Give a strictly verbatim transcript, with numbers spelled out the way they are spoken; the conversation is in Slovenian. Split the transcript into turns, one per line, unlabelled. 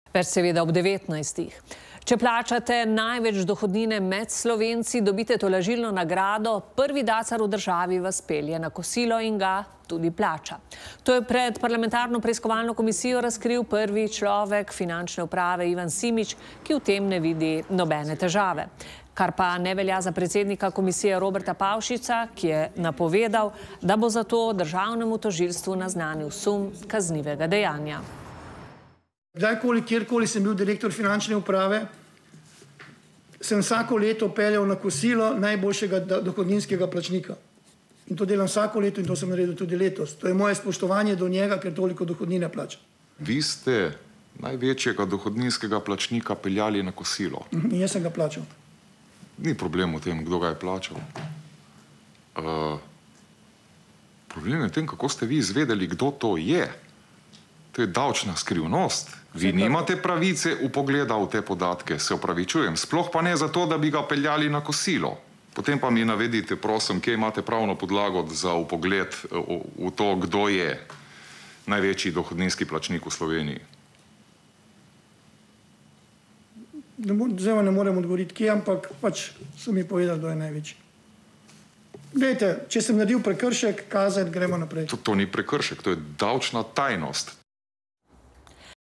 Več seveda ob devetnajstih. Če plačate največ dohodnine med Slovenci, dobite tolažilno nagrado, prvi dacar v državi vas pelje na kosilo in ga tudi plača. To je pred parlamentarno preiskovalno komisijo razkril prvi človek finančne uprave Ivan Simič, ki v tem ne vidi nobene težave. Kar pa ne velja za predsednika komisije Roberta Pavšiča, ki je napovedal, da bo zato državnemu tožilstvu naznanil sum kaznivega dejanja.
Kdajkoli, kjerkoli sem bil direktor finančne uprave, sem vsako leto peljal na kosilo najboljšega dohodninskega plačnika. In to delam vsako leto in to sem naredil tudi letos. To je moje spoštovanje do njega, ker toliko dohodnine plača.
Vi ste največjega dohodninskega plačnika peljali na kosilo.
In jaz sem ga plačal.
Ni problem v tem, kdo ga je plačal. Uh, problem je v tem, kako ste vi izvedeli, kdo to je. To je davčna skrivnost. Vi nimate pravice vpogleda v te podatke, se opravičujem. Sploh pa ne zato, da bi ga peljali na kosilo. Potem pa mi navedite, prosim, kje imate pravno podlago za vpogled v to, kdo je največji dohodninski plačnik v Sloveniji.
Zdaj vam ne morem odgovoriti, kje, ampak pač so mi povedali, kdo je največji. Glejte, če sem naredil prekršek, kazen, gremo naprej.
To, to ni prekršek, to je davčna tajnost.